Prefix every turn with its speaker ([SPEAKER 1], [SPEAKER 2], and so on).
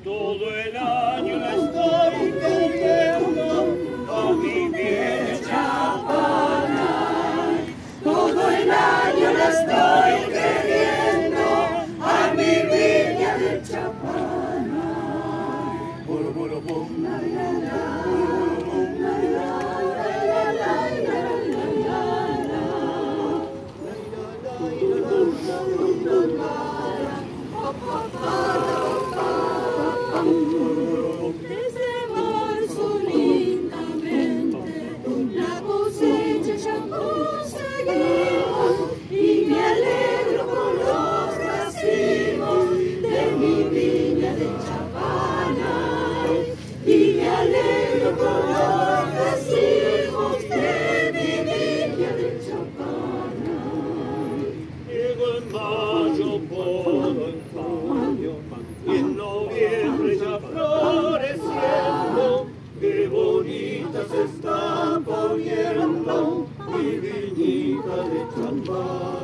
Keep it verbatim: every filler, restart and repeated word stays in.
[SPEAKER 1] Todo el año la estoy queriendo, a mi bien Chapana.
[SPEAKER 2] Todo el año la estoy queriendo, a mi viña de Chapana.
[SPEAKER 1] Bolo, bolo, bom.
[SPEAKER 2] La, la, la, la, la, la, la, desde marzo lindamente la cosecha ya conseguimos y me alegro con los racimos de mi viña de Chapana. Y me alegro con los racimos de mi viña de Chapana.
[SPEAKER 1] Llegó en mayo todo el paño, y en noviembre ya floreciendo, qué bonita se está poniendo mi viñita de Chapana.